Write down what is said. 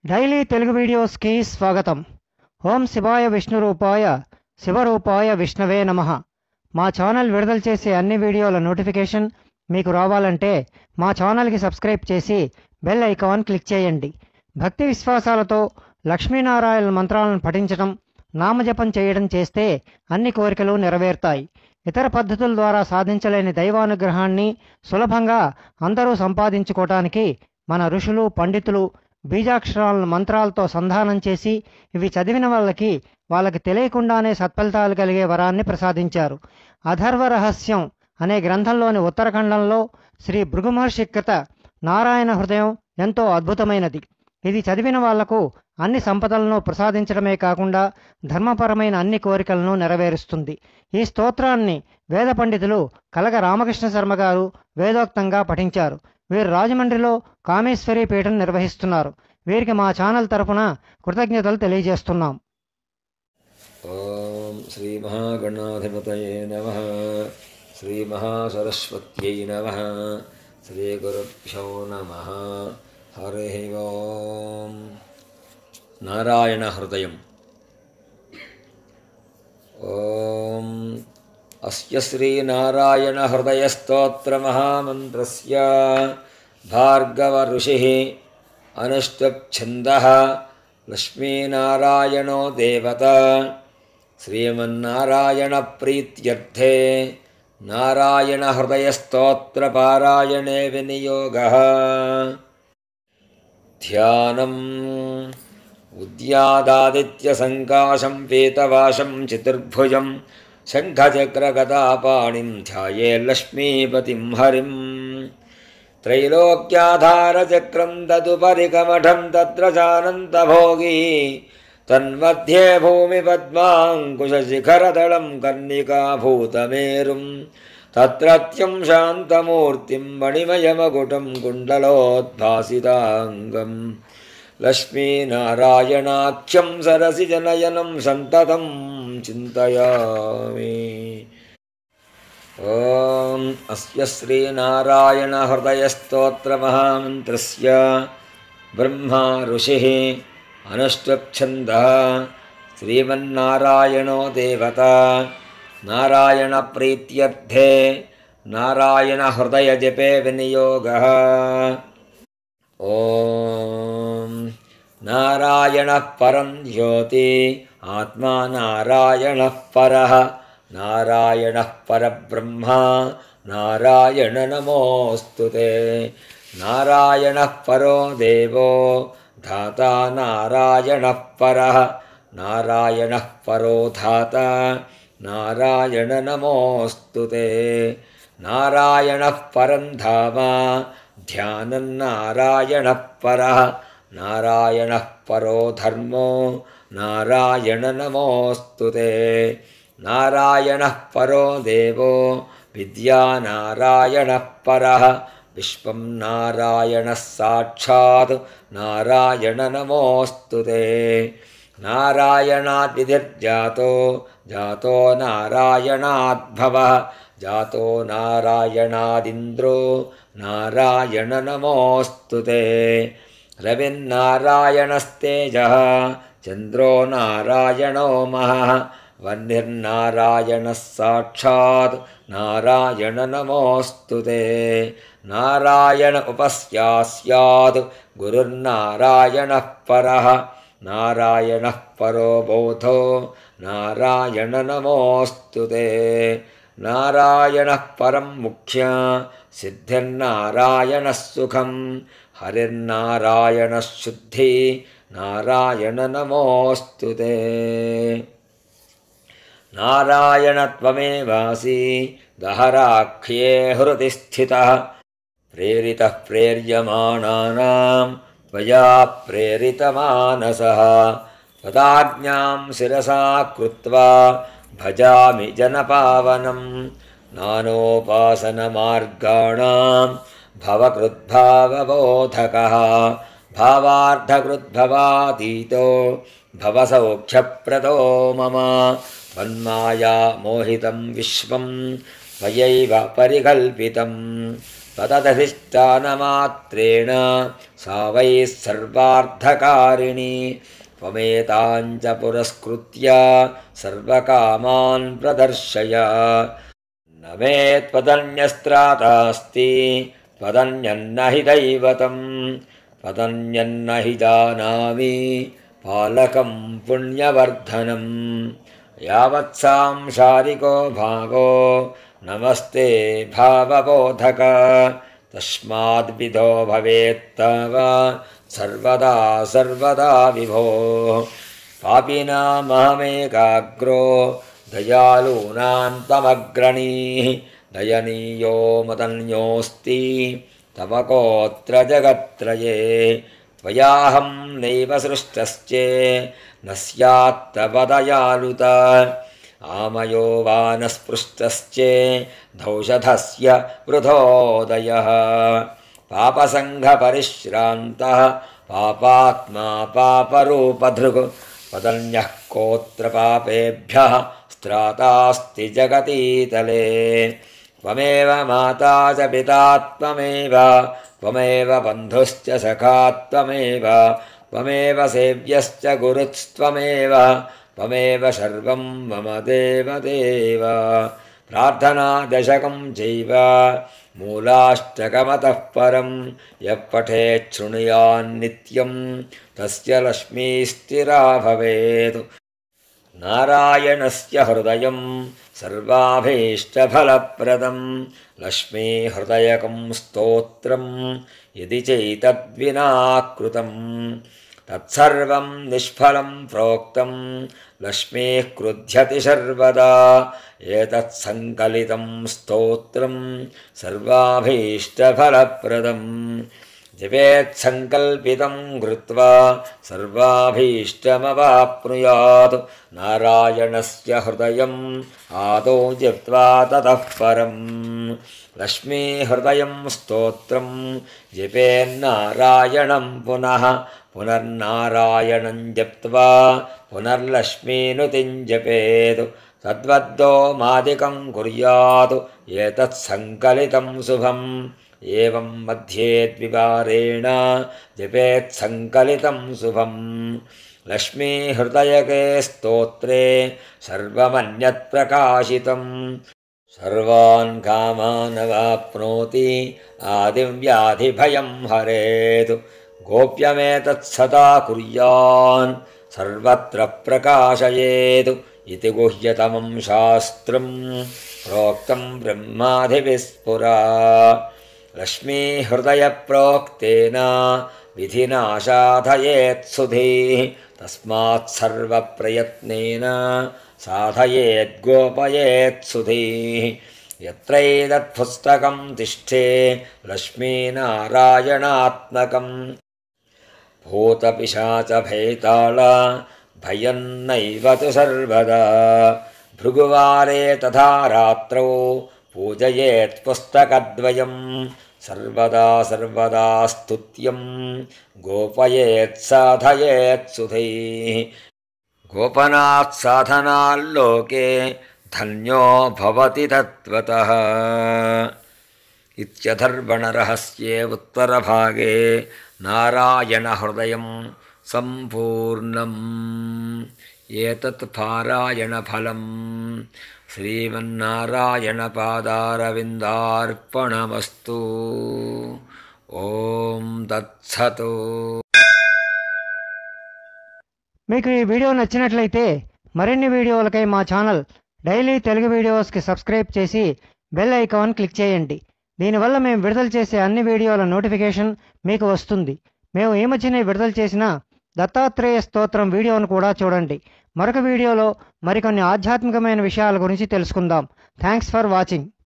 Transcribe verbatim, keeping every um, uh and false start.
Daily Telugu వీడియోస్కి స్వాగతం. ఓం శివాయ విష్ణురూపాయ శివరూపాయ విష్ణవే నమః. మా ఛానల్ విడుదల చేసే అన్ని వీడియోల నోటిఫికేషన్ మీకు రావాలంటే మా ఛానల్కి సబ్స్క్రైబ్ చేసి బెల్ ఐకాన్ క్లిక్ చేయండి. భక్తి విశ్వాసాలతో లక్ష్మీనారాయణ మంత్రాలను పఠించడం, నామజపం చేయడం చేస్తే అన్ని కోరికలు నెరవేరుతాయి. ఇతర పద్ధతుల ద్వారా సాధించలేని దైవానుగ్రహాన్ని సులభంగా అందరూ సంపాదించుకోవటానికి మన ఋషులు పండితులు బీజాక్షరాలను మంత్రాలతో సంధానం చేసి ఇవి చదివిన వాళ్ళకి వాళ్ళకి తెలియకుండానే సత్ఫలితాలు కలిగే వరాన్ని ప్రసాదించారు. అథర్వ రహస్యం అనే గ్రంథంలోని ఉత్తరఖండంలో శ్రీ భృగు మహర్షి కృత నారాయణ హృదయం ఎంతో అద్భుతమైనది. ఇది చదివిన వాళ్లకు అన్ని సంపదలను ప్రసాదించడమే కాకుండా ధర్మపరమైన అన్ని కోరికలను నెరవేరుస్తుంది. ఈ స్తోత్రాన్ని వేద పండితులు కలగ రామకృష్ణ శర్మ గారు వేదోక్తంగా పఠించారు. వీరు రాజమండ్రిలో కామేశ్వరి పీఠం నిర్వహిస్తున్నారు. వీరికి మా ఛానల్ తరపున కృతజ్ఞతలు తెలియజేస్తున్నాం. ఓం శ్రీ మహాగణాధిపతయే నమః. శ్రీ మహాసరస్వత్యై నమః. శ్రీ గురుభ్యో నమః. హరి ఓం. నారాయణ హృదయం. ఓం అస్య శ్రీ నారాయణ హృదయ స్తోత్ర మహామంత్రస్య భార్గవ ఋషిః అనుష్ఠుప్ఛందః లక్ష్మీనారాయణో దేవతా. శ్రీమన్నారాయణ ప్రీత్యర్థే నారాయణ హృదయ స్తోత్ర పారాయణే వినియోగః. ధ్యానం ఉద్యాదాదిత్య సంకాశం పీతవాశం చతుర్భుజం శంఖచక్రగదాపాణిం ధ్యాయే లక్ష్మీపతిం హరిం. త్రైలోక్యాధారచక్రం తదుపరి కమఠం తత్ర చానంతభోగి తన్మధ్యే భూమిపద్మాంకుశశిఖరదళం కర్ణికాభూతమేరుం తత్రత్యం శాంతమూర్తిం మణిమయమకుటం కుండలోద్భాసితాంగం లక్ష్మీనారాయణాఖ్యం సరసిజనయనం సంతతం చింతయామి. ఓం అస్య శ్రీనారాయణ హృదయ స్తోత్ర మహామంత్రస్య బ్రహ్మా ఋషిః అనుష్ఠుప్ఛందః శ్రీమన్నారాయణో దేవతా. నారాయణ ప్రీత్యర్థే నారాయణ హృదయ జపే వినియోగః. ఓం నారాయణః పరం జ్యోతి ఆత్మా నారాయణః పరః నారాయణః పరబ్రహ్మ నారాయణ నమోస్తుతే. నారాయణః పరో దేవో ధాతా నారాయణః పరః నారాయణః పరో ధాతా నారాయణ నమోస్తుతే. నారాయణః పరం ధామ ధ్యానం నారాయణః పరః నారాయణః పరో ధర్మో నారాయణ నమోస్తుతే. నారాయణః పరో దేవో విద్యా నారాయణః పరః విశ్వం నారాయణః సాక్షాత్ నారాయణ నమోస్తుతే. నారాయణాద్ విధిర్జాతో జాతో నారాయణాద్ భవః జాతో నారాయణాదింద్రో నారాయణ నమోస్తుతే. రవిర్నారాయణస్తేజః చంద్రో నారాయణో మహః వహ్నిర్నారాయణः సాక్షాత్ నారాయణ నమోస్తుతే. నారాయణ ఉపస్యాస్యాద్ గురుర్నారాయణః పరః నారాయణః పరో బోధో నారాయణ నమోస్తుతే. నారాయణః పరం ముఖ్య సిద్ధిర్నారాయణः సుఖం హరిర్నారాయణः శుద్ధి నారాయణ నమోస్తుతే. నారాయణ త్వమేవాసి దహరాఖ్యే హృది స్థితః ప్రేరితః ప్రేర్యమాణానాం త్వయా ప్రేరితమానసః. త్వదాజ్ఞాం శిరసా కృత్వా భజామి జనపావనం. నానోపాసనమార్గాణాం భవకృద్భావబోధకః భావార్థకృద్భవాతీతో భవసౌఖ్యప్రదో మమ. తన్మాయా మోహితం విశ్వం త్వయైవ పరికల్పితం. तदधिष्ठानमात्रेण सा वै सर्वार्थकारिणी त्वमेताञ्च पुरस्कृत्य सर्वकामान् प्रदर्शय न मे त्वदन्यस्त्रातास्ति त्वदन्यन्न हि दैवतम् त्वदन्यन्न हि जानामि पालकं पुण्यवर्धनम् यावत्सांसारिको भावो नमस्ते भावबोधक तस्माद्विधो भवेत्तव सर्वदा सर्वदा विभो पापिनामहमेकाग्रो दयालूनां तमग्रणीः दयनीयो मदन्योऽस्ति तव कोऽत्र जगत्त्रये त्वयाहं नैव सृष्टश्चे न स्यात्तव दयालुता आमयो वा न स्पृष्टश्चे धौषधस्य वृथोदयः पापसङ्घपरिश्रान्तः पापात्मा पापरूपधृक् त्वदन्यः कोऽत्र पापेभ्यः स्त्रातास्ति जगतीतले त्वमेव माता च पिता त्वमेव त्वमेव बन्धुश्च सखा त्वमेव त्वमेव सेव्यश्च गुरुस्त्वमेव त्वमेव सर्वं मम देवदेव प्रार्थना दशकं चैव मूलाष्टकमतः परं यः पठेत् शृणुयान्नित्यं तस्य लक्ष्मीस्थिरा भवेत् नारायणस्य हृदयं सर्वाभीष्टफलप्रदं लक्ष्मीहृदयकं स्तोत्रं यदि चैतद्विना कृतं तत्सर्वं निष्फलं प्रोक्तं लक्ष्मीः क्रुध्यति सर्वदा एतत्सङ्कलितं स्तोत्रं सर्वाभीष्टफलप्रदं जपेत्सङ्कल्पितं कृत्वा सर्वाभीष्टमवाप्नुयात् नारायणस्य हृदयम् आदौ जप्त्वा ततः परं लक्ष्मीहृदयं स्तोत्रं जपेन्नारायणं पुनः पुनर्नारायणं जप्त्वा पुनर्लक्ष्मीनुतिं जपेत् तद्वद्दो मादिकं कुर्यात् एतत्सङ्कलितं शुभम् एवं मध्ये द्विवारेण जपेत्सङ्कलितं शुभम् लक्ष्मीहृदयके स्तोत्रे सर्वमन्यत्प्रकाशितं सर्वान् कामानवाप्नोति आदिव्याधिभयं हरेत् गोप्यमेतत्सदा कुर्यान् सर्वत्र प्रकाशयेत् इति गुह्यतमं शास्त्रं प्रोक्तं ब्रह्मादिभिस्पुरा लक्ष्मीहृदयप्रोक्तेन विधिना साधयेत्सुधीः तस्मात् सर्वप्रयत्नेन साधयेद्गोपयेत्सुधीः यत्रैतत्पुस्तकं तिष्ठे लक्ष्मीनारायणात्मकम् भूतपिशाचभेताल भयं नैव तु सर्वदा भृगुवारे तथा रात्रौ पूजयेत् पुस्तकद्वयं सर्वदा सर्वदा स्तुत्यं गोपयेत् साधयेत् सुधैः गोपनात् साधनाल्लोके धन्यो भवति तत्त्वतः इत्यथर्वणरहस्ये उत्तरभागे नारायणहृदयं सम्पूर्णम् एतत् पारायणफलं श्रीमन्नारायणपादारविन्दार्पणमस्तु ఓం తత్సత్. మీకు ఈ వీడియో నచ్చినట్లయితే మరిన్ని వీడియోలకై మా ఛానల్ డైలీ తెలుగు వీడియోస్కి సబ్స్క్రైబ్ చేసి బెల్ ఐకాన్ క్లిక్ చేయండి. దీనివల్ల మేము విడుదల చేసే అన్ని వీడియోల నోటిఫికేషన్ మీకు వస్తుంది. మేము ఈ మధ్యనే విడుదల చేసిన దత్తాత్రేయ స్తోత్రం వీడియోను కూడా చూడండి. మరొక వీడియోలో మరికొన్ని ఆధ్యాత్మికమైన విషయాల గురించి తెలుసుకుందాం. Thanks for watching.